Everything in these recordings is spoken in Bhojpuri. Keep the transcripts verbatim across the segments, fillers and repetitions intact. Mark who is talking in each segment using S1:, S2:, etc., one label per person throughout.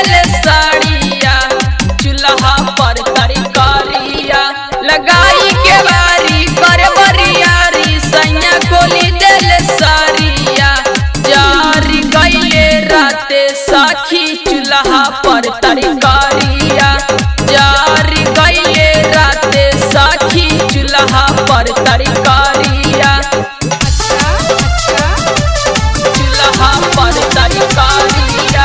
S1: देले साड़िया चूल्हा पर तरकारिया लगाई के बारी कर बरियारी सैया खोली देले साड़िया जारी गईले राते साखी चूल्हा पर तरकारिया जारी गईले राते साखी चूल्हा पर तरकारिया चूल्हा पर तरकारिया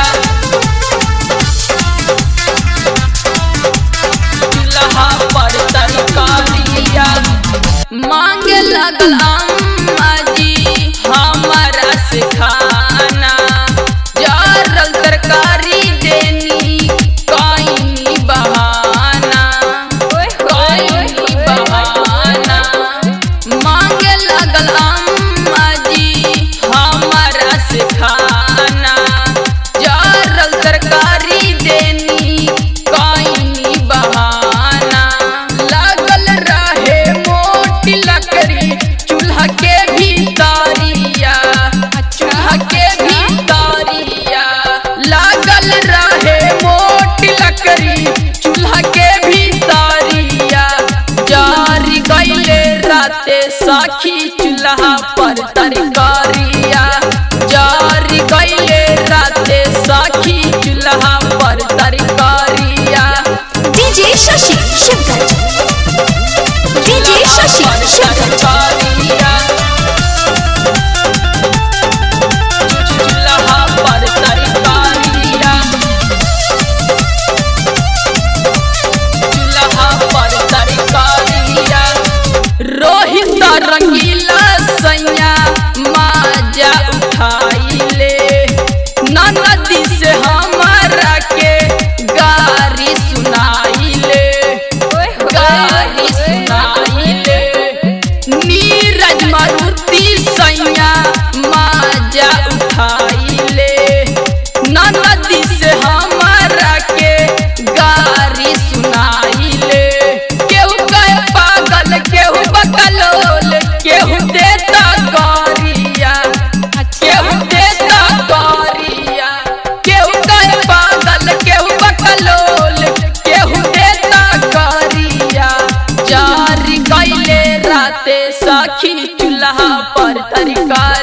S1: चूल्हा पर तरकारिया मांगे लगल अम्मा जी हमारा से खाना जरल तरकारी देनी कईनी बहाना कईनी बहाना मांगे लगल अम्मा जी हमारा से खाना जरल तरकारी देनी कईनी बहाना लगल रहे मोटी लकड़ी चूल्हा के भीतरिया चूल्हा के भीतरिया लागल रहे मोटी लकड़ी चूल्हा के भीतरिया जारी गईले राते साखी चूल्हा पर तरकारिया जारी गईले राते साखी चूल्हा पर तरकारिया
S2: डीजे शशि शिवगंज डीजे शशि शिवगंज
S1: चूल्हा पर तरकारिया चूल्हा पर तरकारिया रोहित रंगीला सैया माजा उठाइले नदी से हमारा के गारी सुनाइले गारी सुनाइले नीरज मारुति सैया माजा उठाइले नदी से हमारा के गारी सुनाइले केहू कहे पागल केहू बकलोल केहू देता गारिया केहू देता गारिया केहू कहे पागल केहू बकलोल केहू देता गारिया जारी गईले राते साखी चूल्हा पर तरकारी।